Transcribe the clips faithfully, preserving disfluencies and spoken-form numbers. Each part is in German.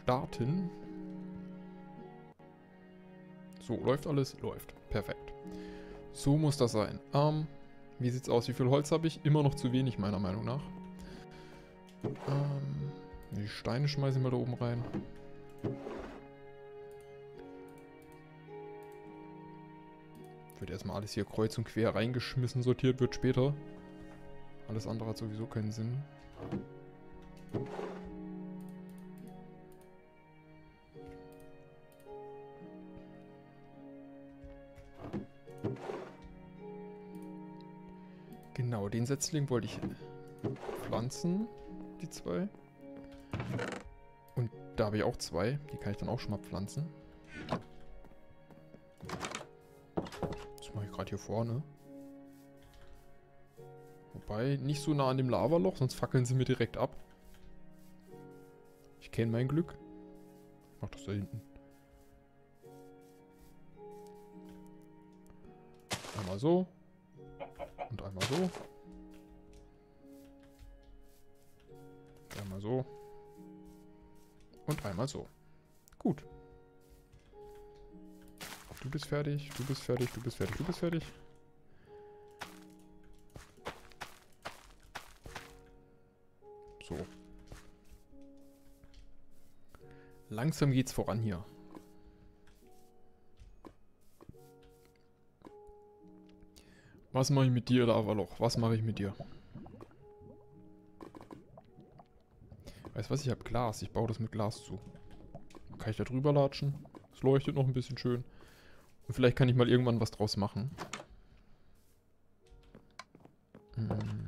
starten. So, läuft alles? Läuft. Perfekt. So muss das sein. Ähm, wie sieht's aus? Wie viel Holz habe ich? Immer noch zu wenig, meiner Meinung nach. Ähm, die Steine schmeißen wir da oben rein. Wird erstmal alles hier kreuz und quer reingeschmissen, sortiert wird später. Alles andere hat sowieso keinen Sinn. Genau, den Setzling wollte ich pflanzen, die zwei. Und da habe ich auch zwei, die kann ich dann auch schon mal pflanzen. Das mache ich gerade hier vorne. Wobei, nicht so nah an dem Lavaloch, sonst fackeln sie mir direkt ab. Ich kenne mein Glück. Ich mach das da hinten. Einmal so. Und einmal so. Einmal so. Und einmal so. Gut. Du bist fertig, du bist fertig, du bist fertig, du bist fertig. So. Langsam geht's voran hier. Was mache ich mit dir, Lavaloch? Was mache ich mit dir? Weißt du was? Ich habe Glas. Ich baue das mit Glas zu. Kann ich da drüber latschen? Es leuchtet noch ein bisschen schön. Und vielleicht kann ich mal irgendwann was draus machen. Hm.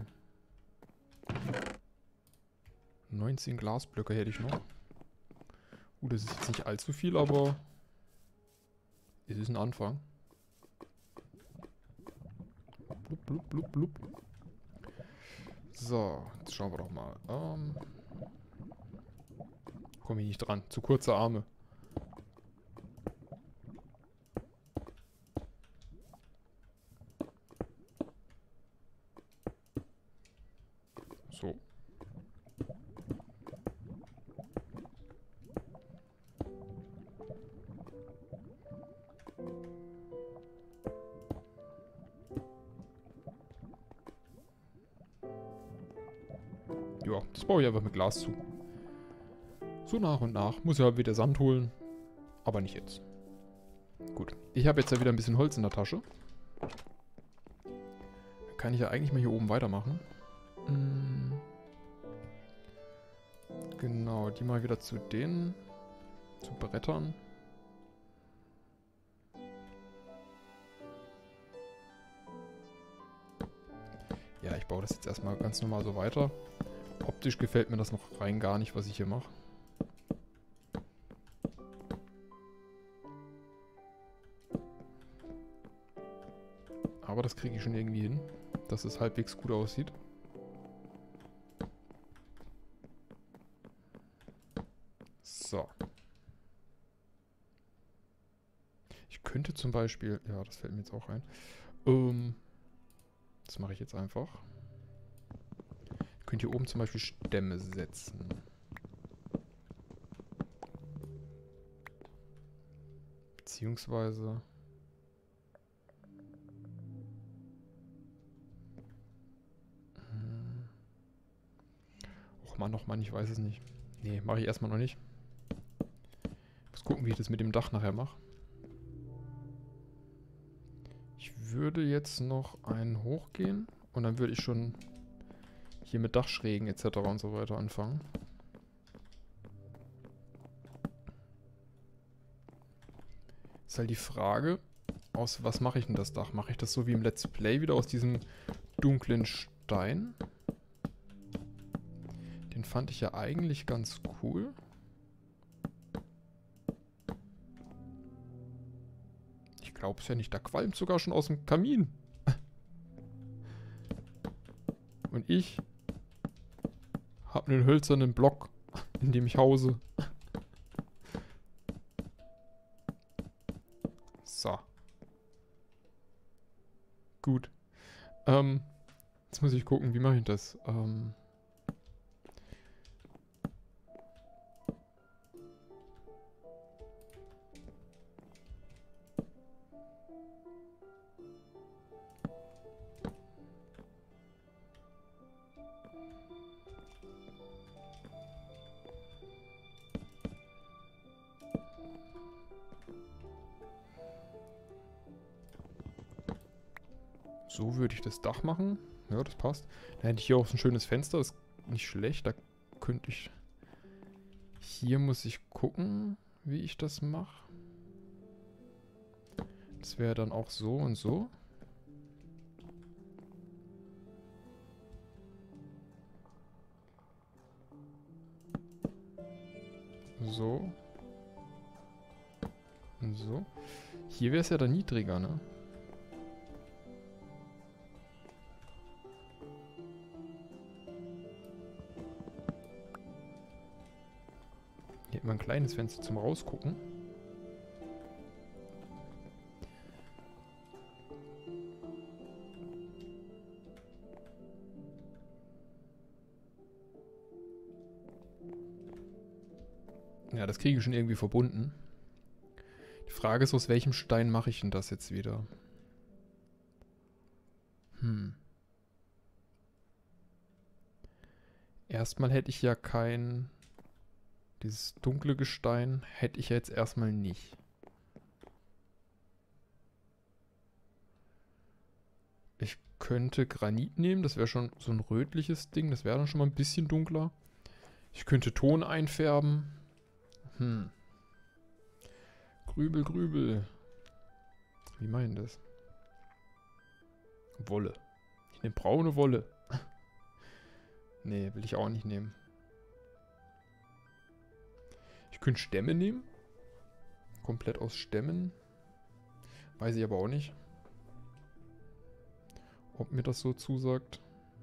neunzehn Glasblöcke hätte ich noch. Uh, das ist jetzt nicht allzu viel, aber es ist ein Anfang. Blub, blub, blub, blub. So, jetzt schauen wir doch mal. Ähm, komme ich nicht dran. Zu kurze Arme. So. Ja, das baue ich einfach mit Glas zu. So nach und nach. Muss ja wieder Sand holen. Aber nicht jetzt. Gut. Ich habe jetzt ja wieder ein bisschen Holz in der Tasche. Dann kann ich ja eigentlich mal hier oben weitermachen. Hm. Genau, die mal wieder zu denen. Zu Brettern. Ja, ich baue das jetzt erstmal ganz normal so weiter. Optisch gefällt mir das noch rein gar nicht, was ich hier mache. Aber das kriege ich schon irgendwie hin, dass es halbwegs gut aussieht. So. Ich könnte zum Beispiel... Ja, das fällt mir jetzt auch ein. Ähm, das mache ich jetzt einfach. Ich könnte hier oben zum Beispiel Stämme setzen. Beziehungsweise... Hm. Och Mann, noch Mann, ich weiß es nicht. Nee, mache ich erstmal noch nicht. Ich muss gucken, wie ich das mit dem Dach nachher mache. Ich würde jetzt noch einen hochgehen und dann würde ich schon hier mit Dachschrägen et cetera und so weiter anfangen. Ist halt die Frage, aus was mache ich denn das Dach? Mache ich das so wie im Let's Play wieder aus diesem dunklen Stein? Den fand ich ja eigentlich ganz cool. Ich glaube es ja nicht, da qualmt sogar schon aus dem Kamin. Und ich habe einen hölzernen Block, in dem ich hause. So. Gut. Ähm, jetzt muss ich gucken, wie mache ich das? Ähm, So würde ich das Dach machen. Ja, das passt. Dann hätte ich hier auch so ein schönes Fenster. Das ist nicht schlecht. Da könnte ich... Hier muss ich gucken, wie ich das mache. Das wäre dann auch so und so. So. Und so. Hier wäre es ja dann niedriger, ne? Hier hat man ein kleines Fenster zum Rausgucken. Ja, das kriege ich schon irgendwie verbunden. Die Frage ist, aus welchem Stein mache ich denn das jetzt wieder? Hm. Erstmal hätte ich ja kein... Dieses dunkle Gestein hätte ich ja jetzt erstmal nicht. Ich könnte Granit nehmen, das wäre schon so ein rötliches Ding, das wäre dann schon mal ein bisschen dunkler. Ich könnte Ton einfärben. Hm. Grübel, Grübel. Wie meinen das? Wolle. Ich nehme braune Wolle. Nee, will ich auch nicht nehmen. Ich könnte Stämme nehmen. Komplett aus Stämmen. Weiß ich aber auch nicht. Ob mir das so zusagt.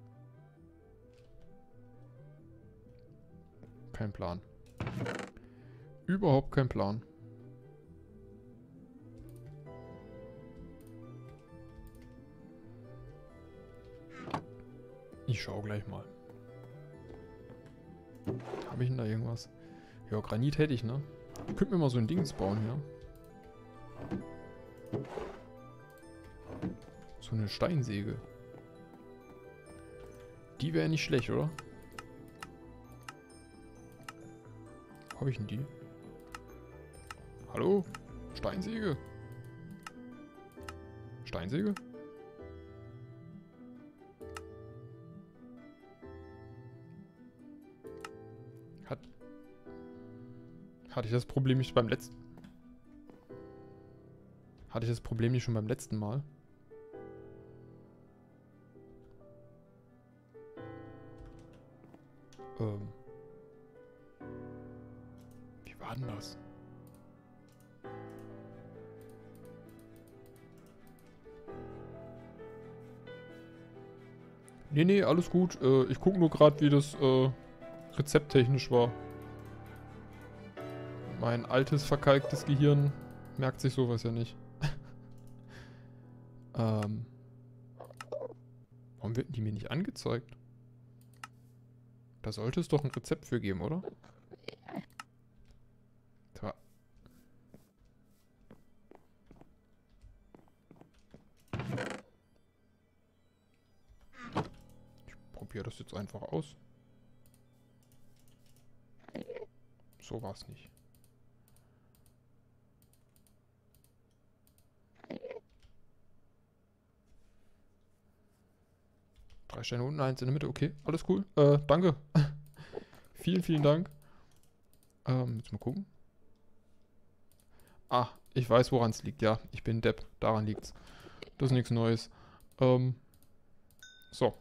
Kein Plan. Überhaupt kein Plan. Ich schau gleich mal. Habe ich denn da irgendwas? Ja, Granit hätte ich, ne? Ich könnte mir mal so ein Dings bauen hier. So eine Steinsäge. Die wäre nicht schlecht, oder? Wo habe ich denn die? Hallo? Steinsäge? Steinsäge? Hat... Hatte ich das Problem nicht beim letzten... Hatte ich das Problem nicht schon beim letzten Mal? Ähm... Wie war denn das? Nee, nee, alles gut. Äh, ich gucke nur gerade, wie das äh, rezepttechnisch war. Mein altes, verkalktes Gehirn merkt sich sowas ja nicht. ähm... Warum wird die mir nicht angezeigt? Da sollte es doch ein Rezept für geben, oder? Tja. Ich probiere das jetzt einfach aus. So war es nicht. Drei Steine unten, eins in der Mitte. Okay, alles cool. Äh, danke. Vielen, vielen Dank. Ähm, jetzt mal gucken. Ah, ich weiß, woran es liegt. Ja, ich bin Depp. Daran liegt's. Das ist nichts Neues. Ähm, so.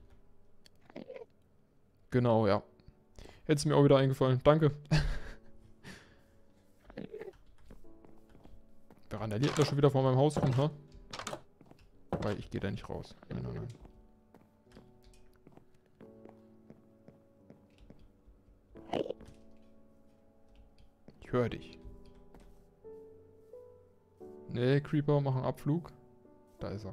Genau, ja. Hätte es mir auch wieder eingefallen. Danke. Wer randaliert da schon wieder vor meinem Haus rum, ha? Weil ich gehe da nicht raus. Nein, nein, nein. Ich höre dich. Nee, Creeper, mach einen Abflug. Da ist er.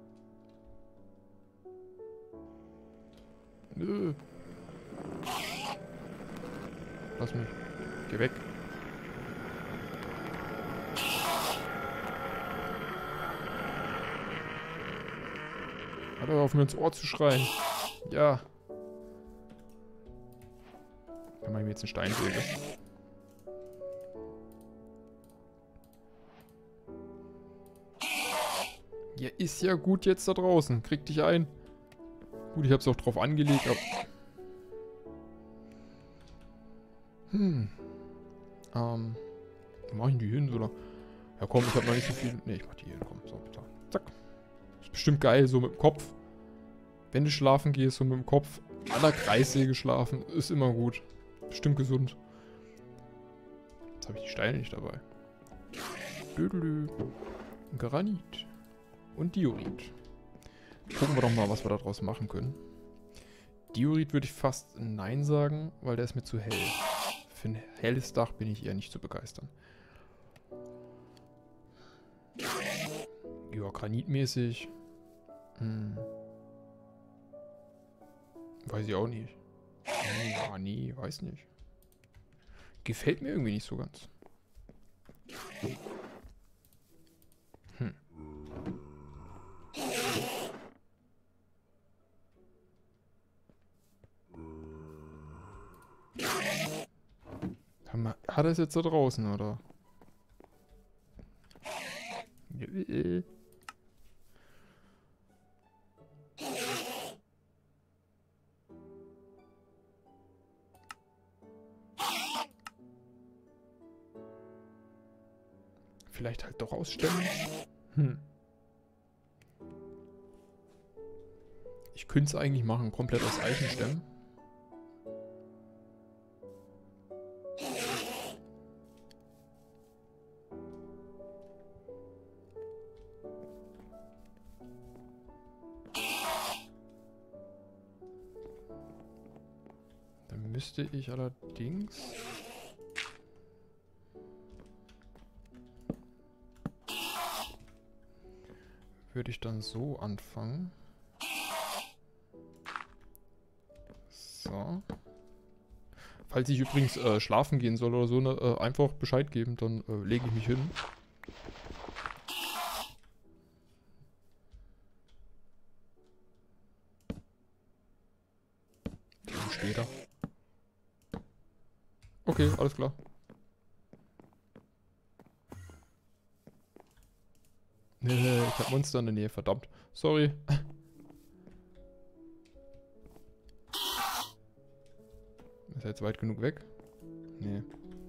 Nö. Lass mich. Geh weg. Hör auf, mir ins Ohr zu schreien. Ja. Dann mache ich mir jetzt eine Steinsäge. Ja, ist ja gut jetzt da draußen. Krieg dich ein. Gut, ich habe es auch drauf angelegt, aber... Hm. Ähm. Wo mach ich denn die hin, oder? Ja komm, ich habe noch nicht so viel... Ne, ich mach die hier hin, komm. So, bitte. Zack. Ist bestimmt geil, so mit dem Kopf. Wenn du schlafen gehst, so mit dem Kopf an der Kreissäge schlafen, ist immer gut. Bestimmt gesund. Jetzt habe ich die Steine nicht dabei. Dödelö. Granit. Und Diorit. Gucken wir doch mal, was wir daraus machen können. Diorit würde ich fast nein sagen, weil der ist mir zu hell. Für ein helles Dach bin ich eher nicht zu begeistern. Ja, granitmäßig. Hm. Weiß ich auch nicht. Ja, nee, weiß nicht. Gefällt mir irgendwie nicht so ganz. Hm. Hat er es jetzt da draußen, oder? Vielleicht halt doch ausstellen. Hm. Ich könnte es eigentlich machen, komplett aus Eichenstämmen. Dann müsste ich allerdings... Würde ich dann so anfangen. So. Falls ich übrigens äh, schlafen gehen soll oder so, ne, äh, einfach Bescheid geben, dann äh, lege ich mich hin. Dann später. Okay, alles klar. Nee, ich hab Monster in der Nähe, verdammt. Sorry. Ist er jetzt weit genug weg? Nee.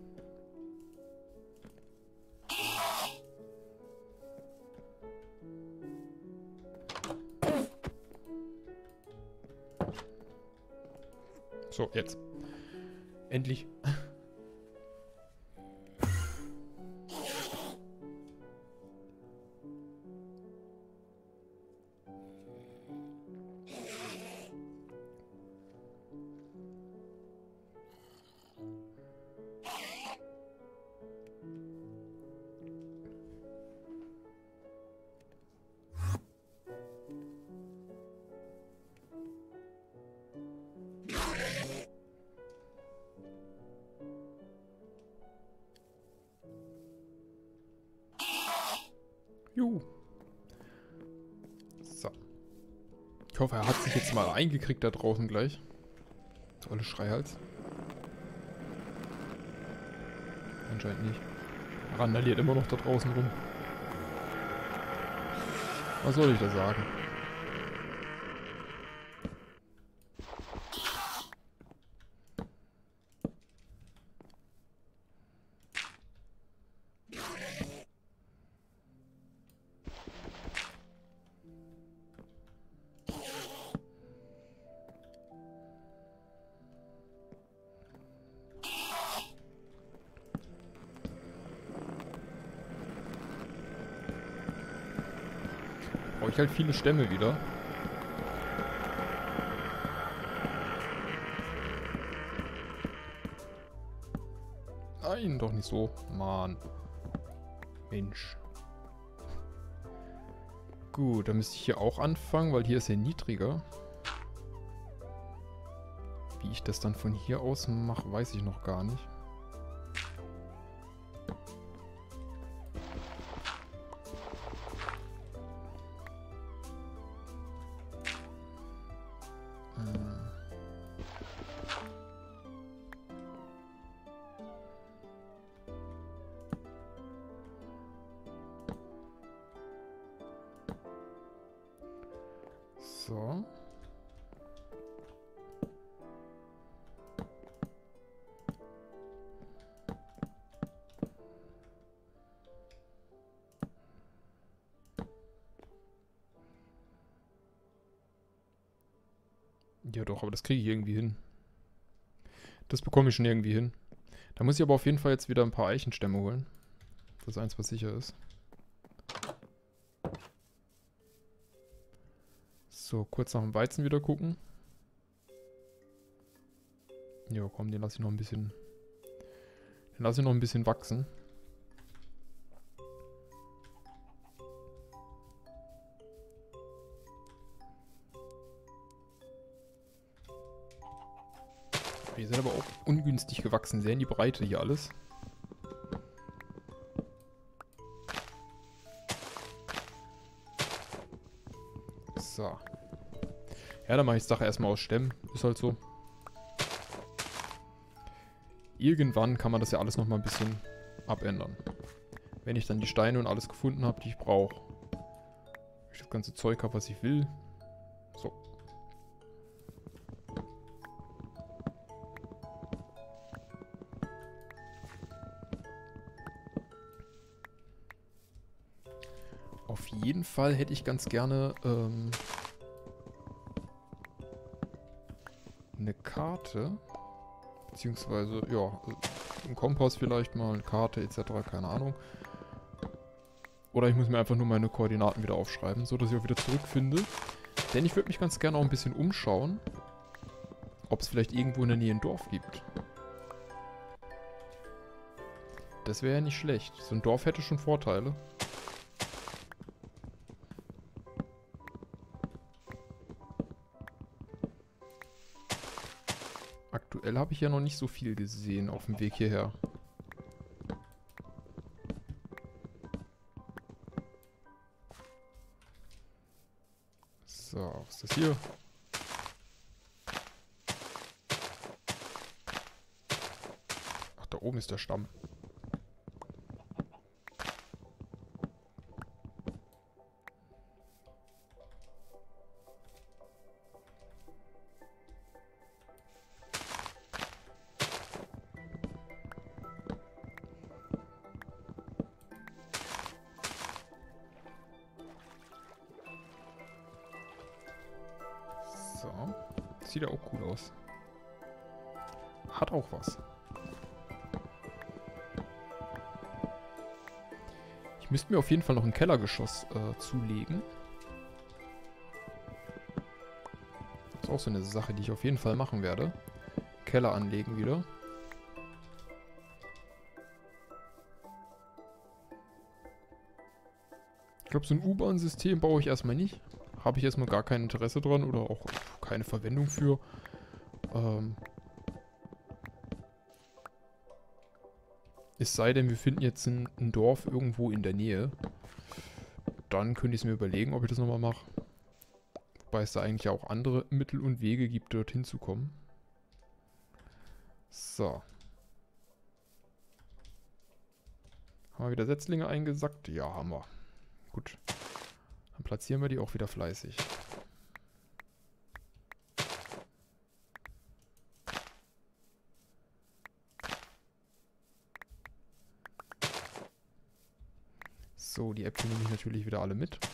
So, jetzt. Endlich. Juhu. So. Ich hoffe, er hat sich jetzt mal eingekriegt da draußen gleich. Tolle Schreihals. Anscheinend nicht. Er randaliert immer noch da draußen rum. Was soll ich da sagen? Brauche ich halt viele Stämme wieder. Nein, doch nicht so. Mann. Mensch. Gut, dann müsste ich hier auch anfangen, weil hier ist er niedriger. Wie ich das dann von hier aus mache, weiß ich noch gar nicht. So. Ja doch, aber das kriege ich irgendwie hin. Das bekomme ich schon irgendwie hin. Da muss ich aber auf jeden Fall jetzt wieder ein paar Eichenstämme holen. Das ist eins, was sicher ist. So, kurz nach dem Weizen wieder gucken. Ja, komm, den lasse ich noch ein bisschen... Den lasse ich noch ein bisschen wachsen. Die sind aber auch ungünstig gewachsen. Sehr in die Breite hier alles. So. Ja, dann mache ich die Sache erstmal aus Stämmen. Ist halt so. Irgendwann kann man das ja alles nochmal ein bisschen abändern. Wenn ich dann die Steine und alles gefunden habe, die ich brauche. Wenn ich das ganze Zeug habe, was ich will. So. Auf jeden Fall hätte ich ganz gerne ähm, eine Karte. Beziehungsweise, ja, ein Kompass vielleicht mal, eine Karte et cetera. Keine Ahnung. Oder ich muss mir einfach nur meine Koordinaten wieder aufschreiben, so dass ich auch wieder zurückfinde. Denn ich würde mich ganz gerne auch ein bisschen umschauen, ob es vielleicht irgendwo in der Nähe ein Dorf gibt. Das wäre ja nicht schlecht. So ein Dorf hätte schon Vorteile. Aktuell habe ich ja noch nicht so viel gesehen auf dem Weg hierher. So, was ist das hier? Ach, da oben ist der Stamm. So. Sieht ja auch cool aus. Hat auch was. Ich müsste mir auf jeden Fall noch ein Kellergeschoss äh, zulegen. Das ist auch so eine Sache, die ich auf jeden Fall machen werde. Keller anlegen wieder. Ich glaube, so ein U-Bahn-System baue ich erstmal nicht. Habe ich erstmal gar kein Interesse dran oder auch keine Verwendung für. Ähm es sei denn, wir finden jetzt ein, ein Dorf irgendwo in der Nähe. Dann könnte ich es mir überlegen, ob ich das nochmal mache. Wobei es da eigentlich auch andere Mittel und Wege gibt, dorthin zu kommen. So. Haben wir wieder Setzlinge eingesackt? Ja, haben wir. Gut. Dann platzieren wir die auch wieder fleißig. So, die Äpfel nehme ich natürlich wieder alle mit.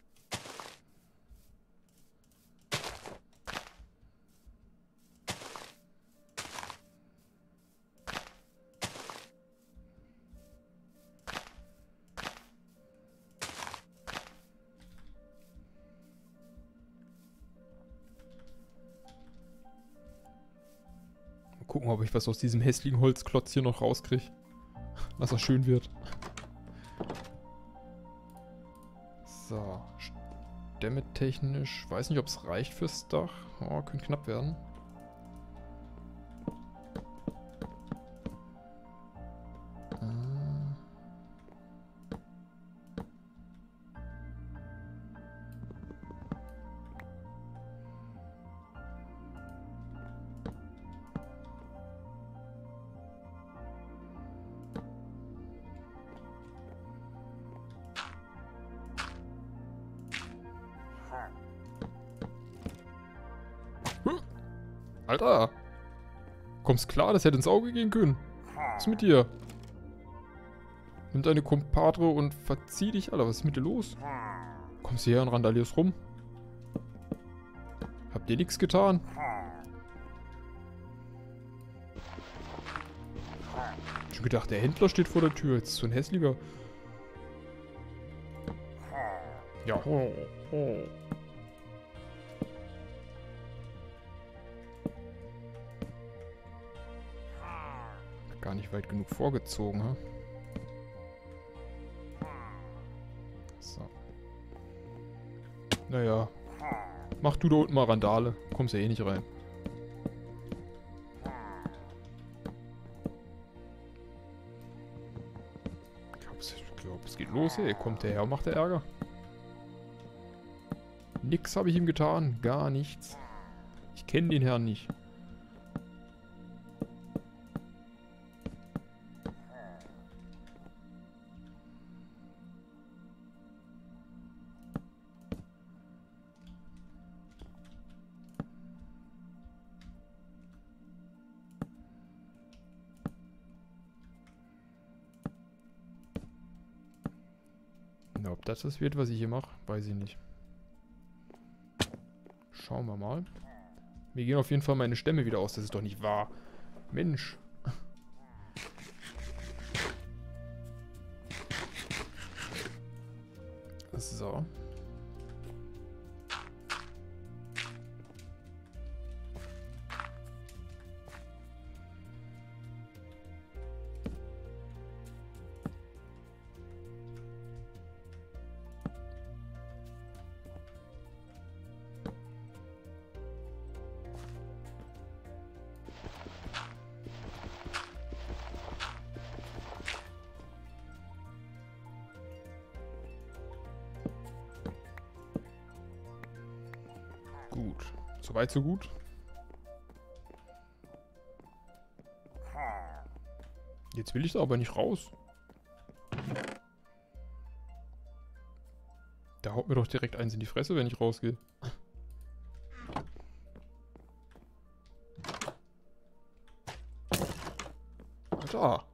Mal gucken, ob ich was aus diesem hässlichen Holzklotz hier noch rauskriege. Dass er schön wird. So. Stämme technisch. Weiß nicht, ob es reicht fürs Dach. Oh, könnte knapp werden. Alter! Kommst klar, das hätte ins Auge gehen können. Was ist mit dir? Nimm deine Kumpadre und verzieh dich, Alter. Was ist mit dir los? Kommst du her und randalierst rum? Habt ihr nichts getan? Ich hab gedacht, der Händler steht vor der Tür. Jetzt ist so ein hässlicher. Ja. Oh, oh. Gar nicht weit genug vorgezogen, ha? So. Naja. Mach du da unten mal Randale. Kommst ja eh nicht rein. Ich glaube, es, glaub, es geht los, ey. Kommt der her und macht der Ärger. Nix habe ich ihm getan. Gar nichts. Ich kenne den Herrn nicht. Na, ob das das wird, was ich hier mache, weiß ich nicht. Schauen wir mal. Mir gehen auf jeden Fall meine Stämme wieder aus. Das ist doch nicht wahr. Mensch. So. Gut. Soweit, so gut. Jetzt will ich da aber nicht raus. Der haut mir doch direkt eins in die Fresse, wenn ich rausgehe. Alter.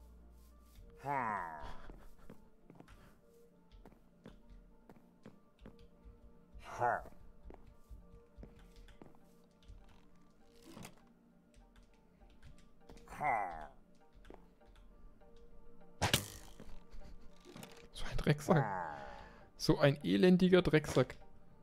So ein Drecksack. So ein elendiger Drecksack.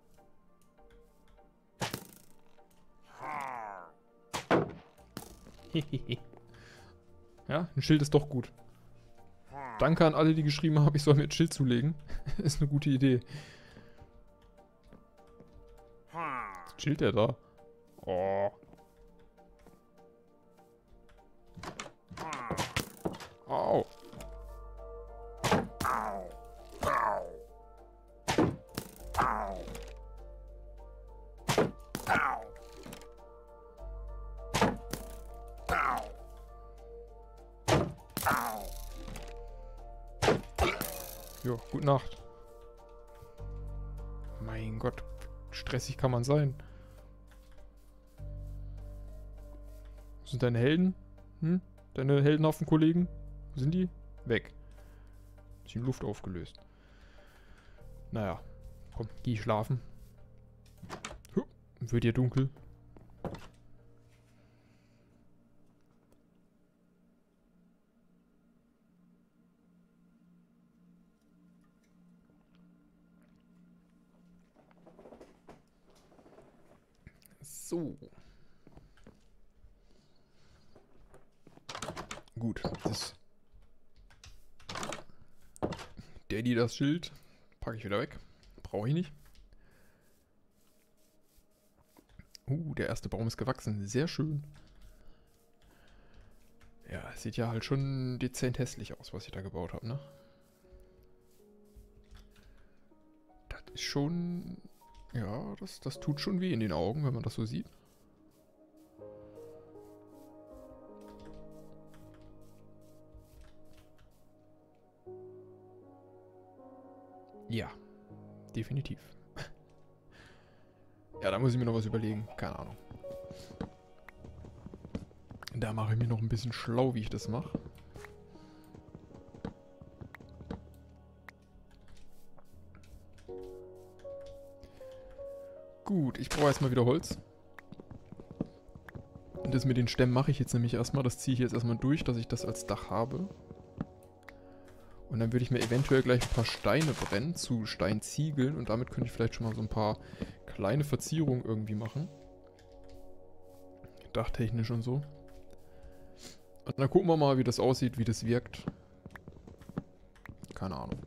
Ja, ein Schild ist doch gut. Danke an alle, die geschrieben haben, ich soll mir ein Schild zulegen. Ist eine gute Idee. Was chillt der da? Oh. Au. Jo, gute Nacht. Mein Gott, stressig kann man sein. Wo sind deine Helden? Hm? Deine heldenhaften Kollegen? Wo sind die? Weg. Bisschen Luft aufgelöst. Naja, komm, geh schlafen. Huh, wird dir dunkel. So. Gut, das Daddy das Schild packe ich wieder weg. Brauche ich nicht. Uh, der erste Baum ist gewachsen. Sehr schön. Ja, sieht ja halt schon dezent hässlich aus, was ich da gebaut habe, ne? Das ist schon... Ja, das, das tut schon weh in den Augen, wenn man das so sieht. Ja, definitiv. Ja, da muss ich mir noch was überlegen. Keine Ahnung. Da mache ich mir noch ein bisschen schlau, wie ich das mache. Gut, ich brauche erstmal wieder Holz. Und das mit den Stämmen mache ich jetzt nämlich erstmal. Das ziehe ich jetzt erstmal durch, dass ich das als Dach habe. Und dann würde ich mir eventuell gleich ein paar Steine brennen zu Steinziegeln. Und damit könnte ich vielleicht schon mal so ein paar kleine Verzierungen irgendwie machen. Dachtechnisch und so. Und dann gucken wir mal, wie das aussieht, wie das wirkt. Keine Ahnung.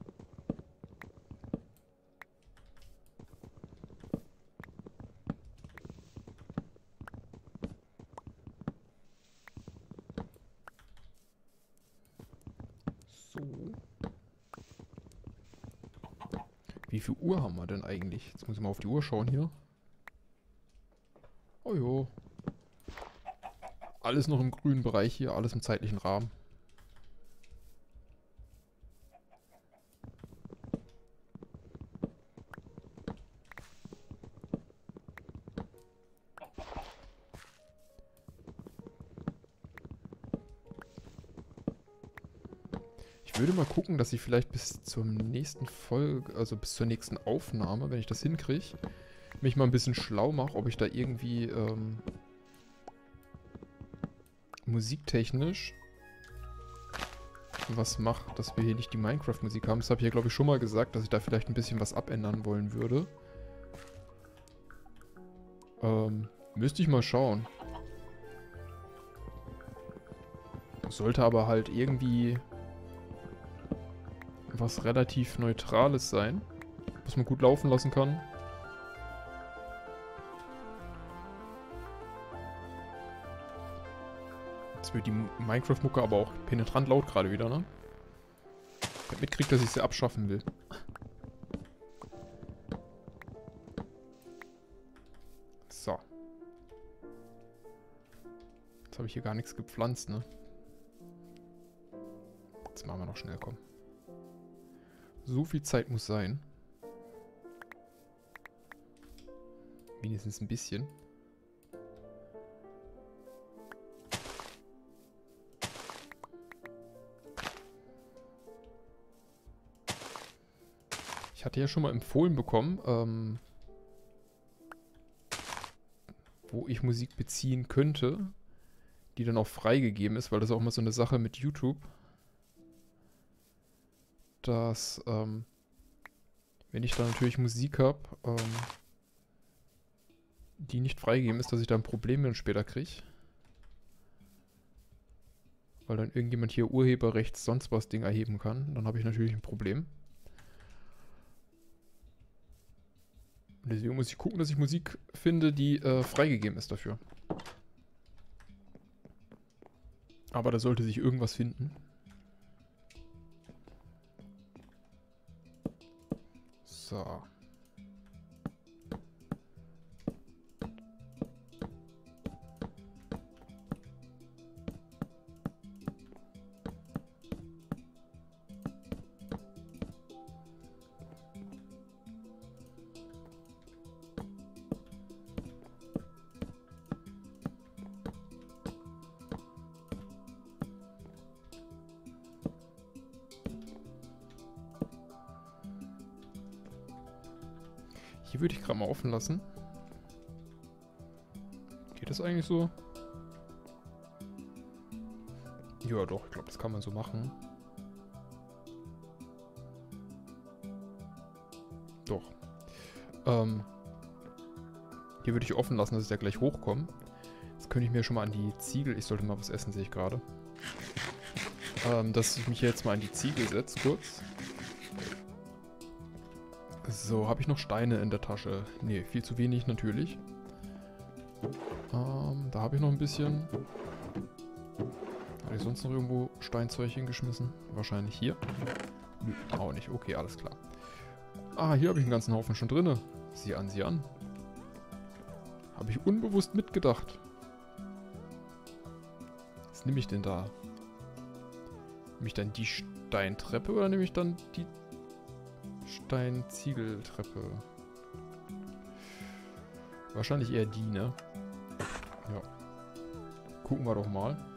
So. Wie viel Uhr haben wir denn eigentlich? Jetzt muss ich mal auf die Uhr schauen hier. Oh jo. Alles noch im grünen Bereich hier, alles im zeitlichen Rahmen. Ich würde mal gucken, dass ich vielleicht bis zur nächsten Folge, also bis zur nächsten Aufnahme, wenn ich das hinkriege, mich mal ein bisschen schlau mache, ob ich da irgendwie ähm, musiktechnisch was mache, dass wir hier nicht die Minecraft-Musik haben. Das habe ich ja, glaube ich, schon mal gesagt, dass ich da vielleicht ein bisschen was abändern wollen würde. Ähm, müsste ich mal schauen. Sollte aber halt irgendwie was relativ Neutrales sein, was man gut laufen lassen kann. Jetzt wird die Minecraft-Mucke aber auch penetrant laut gerade wieder, ne? Ich hab mitkriegt, dass ich sie abschaffen will. So. Jetzt habe ich hier gar nichts gepflanzt, ne? Jetzt machen wir noch schnell, komm. So viel Zeit muss sein. Wenigstens ein bisschen. Ich hatte ja schon mal empfohlen bekommen, ähm, wo ich Musik beziehen könnte, die dann auch freigegeben ist, weil das ist auch mal so eine Sache mit YouTube, dass, ähm, wenn ich da natürlich Musik habe, ähm, die nicht freigegeben ist, dass ich da ein Problem dann später kriege. Weil dann irgendjemand hier Urheberrechts sonst was Ding erheben kann. Dann habe ich natürlich ein Problem. Und deswegen muss ich gucken, dass ich Musik finde, die äh, freigegeben ist dafür. Aber da sollte sich irgendwas finden. So. Hier würde ich gerade mal offen lassen. Geht das eigentlich so? Ja, doch, ich glaube, das kann man so machen. Doch. Ähm, hier würde ich offen lassen, dass ich da gleich hochkomme. Jetzt könnte ich mir schon mal an die Ziegel... Ich sollte mal was essen, sehe ich gerade. Ähm, dass ich mich jetzt mal an die Ziegel setze, kurz. So, habe ich noch Steine in der Tasche? Ne, viel zu wenig natürlich. Ähm, da habe ich noch ein bisschen. Habe ich sonst noch irgendwo Steinzeug hingeschmissen? Wahrscheinlich hier. Nö, auch nicht. Okay, alles klar. Ah, hier habe ich einen ganzen Haufen schon drin. Sieh an, sieh an. Habe ich unbewusst mitgedacht. Was nehme ich denn da? Nehme ich dann die Steintreppe oder nehme ich dann die Steinziegeltreppe? Wahrscheinlich eher die, ne? Ja. gucken wir doch mal.